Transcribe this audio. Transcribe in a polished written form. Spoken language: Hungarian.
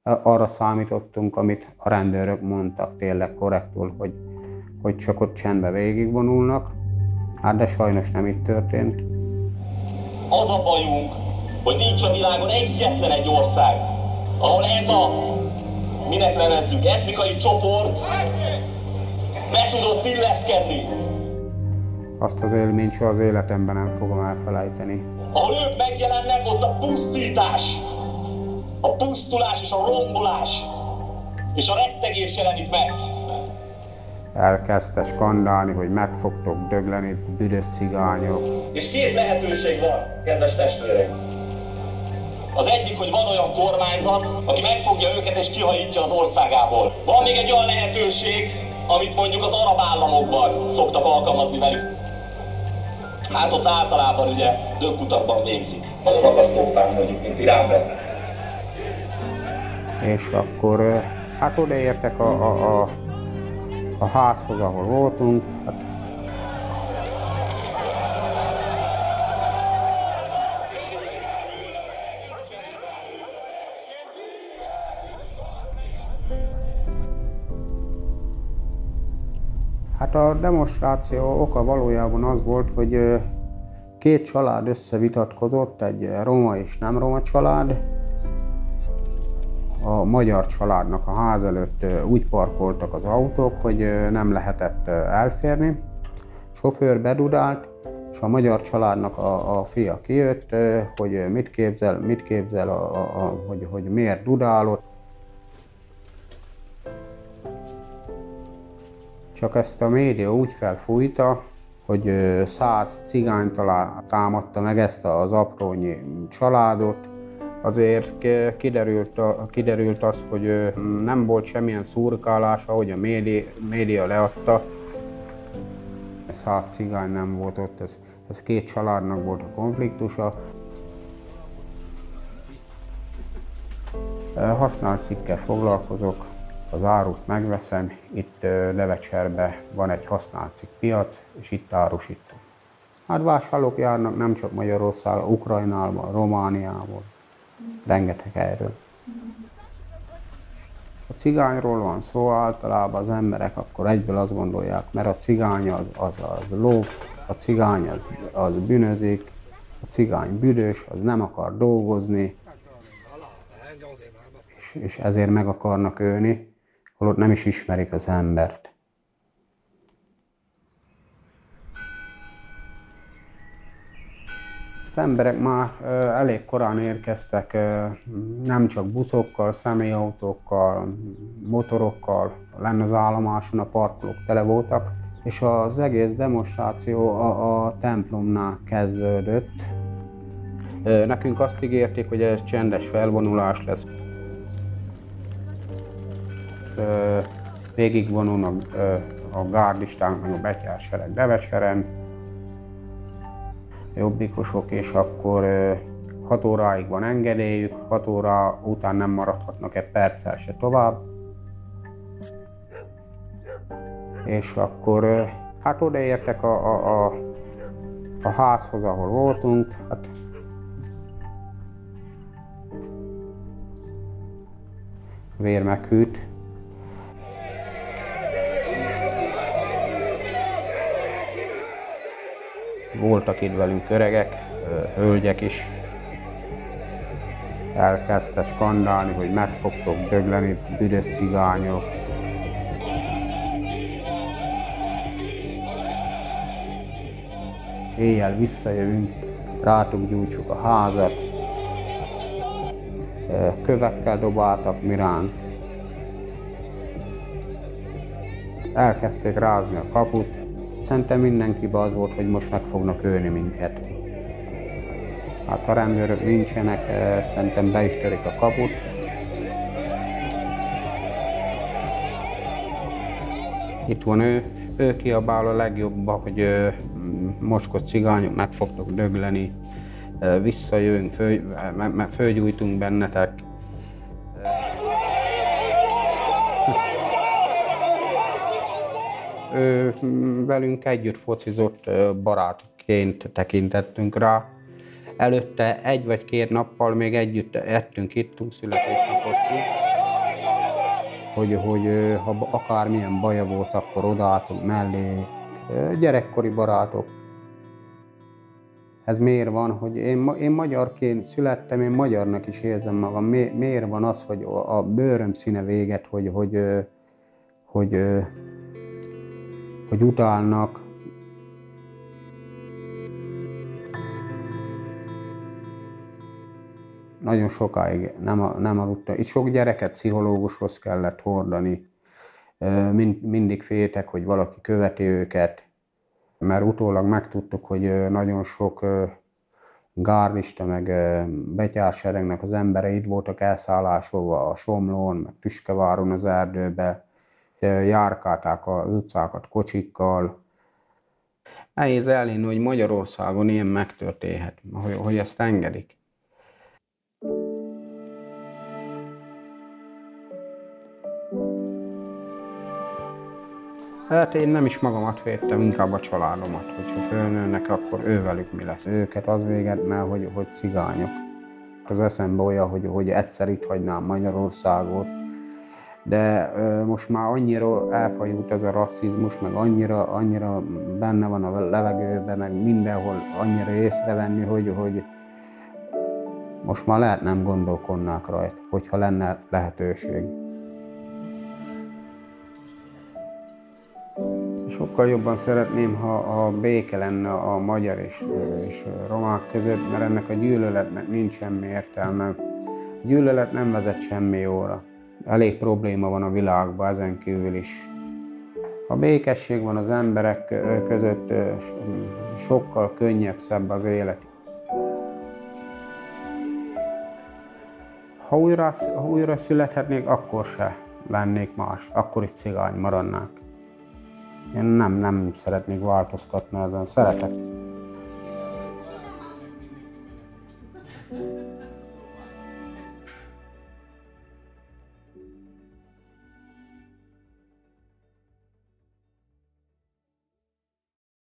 Arra számítottunk, amit a rendőrök mondtak tényleg korrektul, hogy csak ott csendben végigvonulnak. Hát de sajnos nem így történt. Az a bajunk, hogy nincs a világon egyetlen egy ország, ahol ez a, minek nevezzük, etnikai csoport be tudott illeszkedni. Azt az élményt soha az életemben nem fogom elfelejteni. Ahol ők megjelennek, ott a pusztítás, a pusztulás és a rombolás és a rettegés jelenik meg. Elkezdte skandálni, hogy meg fogtok dögleni, büdös cigányok. És két lehetőség van, kedves testvéreim. Az egyik, hogy van olyan kormányzat, aki megfogja őket és kihajítja az országából. Van még egy olyan lehetőség, amit mondjuk az arab államokban szoktak alkalmazni velük. Hát ott általában ugye dögkutakban végzik. Vagy az akasztófán mondjuk, mint Iránban. És akkor hát odaértek a házhoz, ahol voltunk. Hát a demonstráció oka valójában az volt, hogy két család összevitatkozott, egy roma és nem roma család. A magyar családnak a ház előtt úgy parkoltak az autók, hogy nem lehetett elférni. A sofőr bedudált, és a magyar családnak a fia kijött, hogy mit képzel, hogy miért dudálott. Csak ezt a média úgy felfújta, hogy 100 cigány támadta meg ezt az aprónyi családot. Azért kiderült az, hogy nem volt semmilyen szurkálás, ahogy a média leadta. 100 cigány nem volt ott, ez két családnak volt a konfliktusa. Használt cikkel foglalkozok, az árut megveszem, itt Devecserben van egy használt cikk piac, és itt árusítom. Hát vásárlók járnak nem csak Magyarországon, Ukrajnából, Romániából, rengeteg helyről. A cigányról van szó, általában az emberek akkor egyből azt gondolják, mert a cigány az lóg, a cigány az bűnözik, a cigány büdös, az nem akar dolgozni, és ezért meg akarnak ölni, holott nem is ismerik az embert. Az emberek már elég korán érkeztek, nem csak buszokkal, személyautókkal, motorokkal, lenne az állomáson a parkolók tele voltak, és az egész demonstráció a templomnál kezdődött. Nekünk azt ígérték, hogy ez csendes felvonulás lesz. Végigvonulnak a gárdisták, meg a betyársereg Devecseren, jobbikosok, és akkor 6 óráig van engedélyük, 6 óra után nem maradhatnak egy perccel se tovább. És akkor hát odaértek a házhoz, ahol voltunk. Hát, vér meghűt. Voltak itt velünk öregek, hölgyek is. Elkezdte skandálni, hogy meg fogtok dögleni, büdös cigányok. Éjjel visszajövünk, rátok gyújtsuk a házat. Kövekkel dobáltak mi ránk. Elkezdték rázni a kaput. Szerintem mindenkiben az volt, hogy most meg fognak ölni minket. Hát ha rendőrök nincsenek, szerintem be is törik a kaput. Itt van ő kiabál a legjobban, hogy mocskos cigányok, meg fogtok dögleni, visszajövünk, fölgyújtunk bennetek. Velünk együtt focizott, barátként tekintettünk rá. Előtte 1 vagy 2 nappal még együtt ettünk, ittunk, születésnaposztunk. hogy ha akármilyen baja volt, akkor odaálltunk mellé, gyerekkori barátok. Ez miért van, hogy én magyarként születtem, én magyarnak is érzem magam. Miért van az, hogy a bőröm színe véget, hogy utálnak. Nagyon sokáig nem aludtam. Itt sok gyereket pszichológushoz kellett hordani. Mindig féltek, hogy valaki követi őket, mert utólag megtudtuk, hogy nagyon sok gárdista meg betyárseregnek az emberei itt voltak elszállásolva a Somlón, meg Tüskeváron az erdőbe, járkálták az utcákat kocsikkal. Nehéz elhinni, hogy Magyarországon ilyen megtörténhet, hogy ezt engedik. Hát én nem is magamat védtem, inkább a családomat, hogyha fölnőnek, akkor ővelük mi lesz. Őket az véget, mert hogy cigányok. Az eszembe olyan, hogy egyszer itt hagynám Magyarországot, de most már annyira elfajult ez a rasszizmus, meg annyira benne van a levegőben, meg mindenhol annyira észrevenni, hogy most már lehet nem gondolkodnák rajta, hogyha lenne lehetőség. Sokkal jobban szeretném, ha béke lenne a magyar és romák között, mert ennek a gyűlöletnek nincs semmi értelme. A gyűlölet nem vezet semmi jóra. Elég probléma van a világban ezen kívül is. Ha békesség van az emberek között, sokkal könnyebb, szebb az élet. Ha újra születhetnék, akkor se lennék más, akkor is cigány maradnák. Én nem szeretnék változtatni ezen, szeretek.